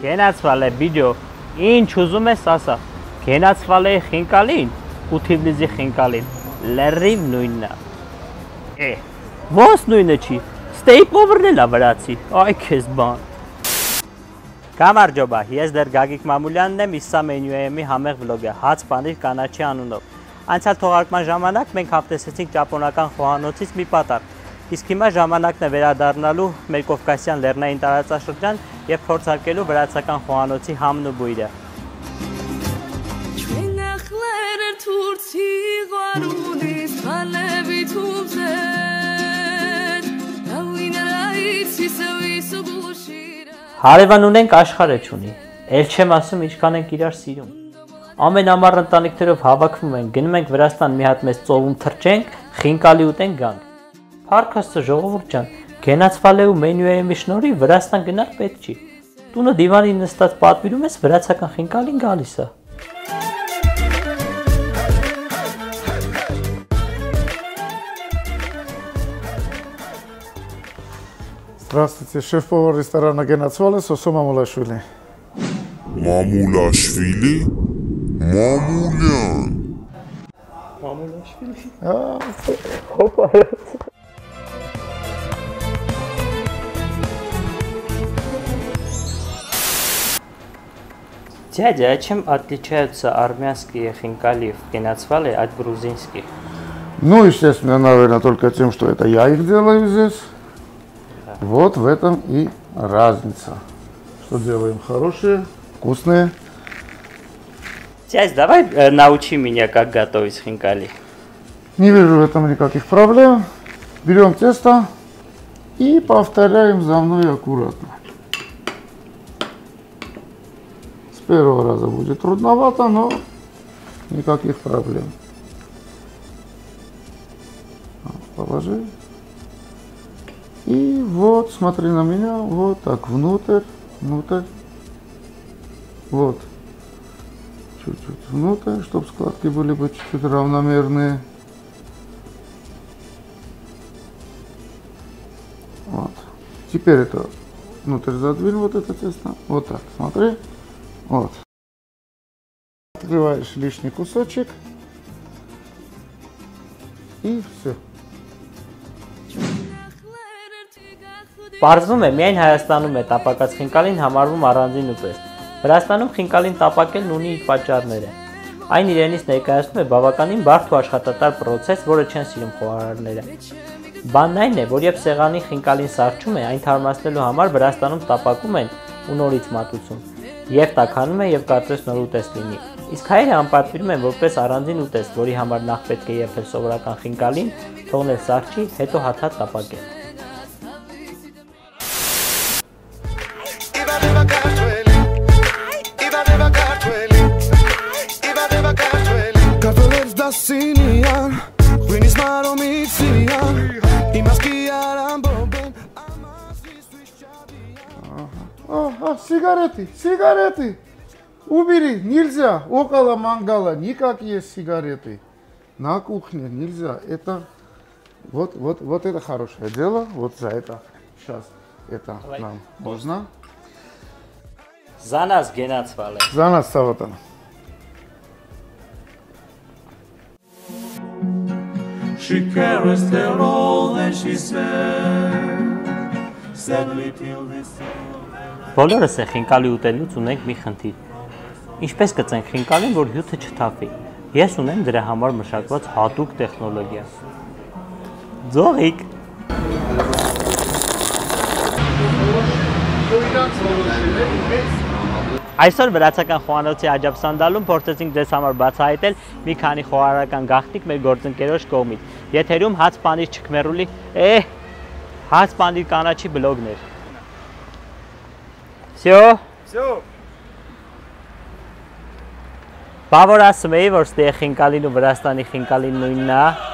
Գենացվել է վիդեո, ինչ ուզում ես ասա, գենացվել է խինկալին, ու Թիֆլիսի խինկալին, լրիվ նույնն է։ Ոնց նույնը չի, ստեյփ-օվերն էլ է վրացի, այ քեզ բան։ Կամարջոբա, ես դեռ Գագիկ Մամուլյանն եմ, իսկ սա Menu.am-ի համեղ վլոգ է, հաց պանիր կանաչի անունով։ Անցյալ թողարկման ժամանակ մենք հավտեսեցինք ճապոնական խոհանոցից մի պատառ, իսկ հիմա ժամանակն է վերադառնալու մեր Կովկասյան լեռնային տարածաշրջան եւ փորձարկելու վրացական խոհանոցի համն ու բույրը։ Հարևան ունենք աշխարհը չունի, էլ չեմ ասում ինչքան ենք իրար սիրում։ Ամեն ամառ ընտանիքներով հավաքվում ենք, գնում ենք Վրաստան մի հատ մեծ ծովում թրջենք, խինկալի ուտենք գանք։ Փառք Աստծո ժողովուրդ ջան, գենացվել է ու Menu.am-ի շնորհիվ Վրաստան գնալ պետք չի։ Տունը դիվանին նստած պատվիրում ես վրացական խինկալին գալիս է։ Здравствуйте, шеф-повар ресторана Генацвале Сосо Мамулашвили. Մամուլաշվիլի, Մամուլյան։ Մամուլաշվիլի։ Հոպա։ Дядя, а чем отличаются армянские хинкали в Генацвале от грузинских? Ну, естественно, наверное, только тем, что это я их делаю здесь. Да. Вот в этом и разница. Что делаем хорошие, вкусные. Дядя, давай научи меня, как готовить хинкали. Не вижу в этом никаких проблем. Берем тесто и повторяем за мной аккуратно. С первого раза будет трудновато, но никаких проблем. Положи. И вот, смотри на меня, вот так, внутрь. Вот. Чуть-чуть внутрь, чтобы складки были бы чуть-чуть равномерные. Вот. Теперь это внутрь задвинь вот это тесто. Вот так, смотри. Вот. Открываешь лишний кусочек. И все. Պարզվում է, միայն Հայաստանում է տապակած խինկալին համարվում առանձին ուտեստ։ Վրաստանում խինկալին տապակելն ունի իր պատճառները։ Այն իրենից ներկայացնում է բավականին բարդ ու աշխատատար պրոցես, որը չեն սիրում խոհարարները։ Բանն այն է, որ երբ սեղանի խինկալին սառչում է, այն թարմացնելու համար Վրաստանում տապակում են ու նորից մատուցում։ Եվ տաքանում է եւ կարծես նոր ուտեստ լինի։ Իսկ հայերը անպատվիրում են որպես առանձին ուտեստ, որի համար նախ պետք է եփել սովորական խինկալին, թողնել սառչի, հետո հաթաթ տապակել։ Сигареты. Убери, нельзя. Около мангала никакие сигареты. На кухне нельзя. Это вот это хорошее дело. Вот за это сейчас это нам можно. За нас Генацвале. За нас Саватан. She carries their all and she said little this. Բոլորս է խինկալի ուտելուց ունենք մի խնդիր։ Ինչպես կծենք խինկալին, որ հյութը չթափի։ Ես ունեմ դրա համար մշակված հատուկ տեխնոլոգիա։ Ձողիկ։ Այսօր վրացական խոհանոցի աջապսանդալում փորձեցինք ձեզ համար բացահայտել մի քանի խոհարարական գաղտնիք մեր գործընկերոջ կողմից։ Եթերում հաց պանիր չքմերուլի, հաց պանիր կանաչի բլոգներ։ Всё. Բա որ ասում էի, որ ստե խինկալին ու Վրաստանի խինկալին նույնն է։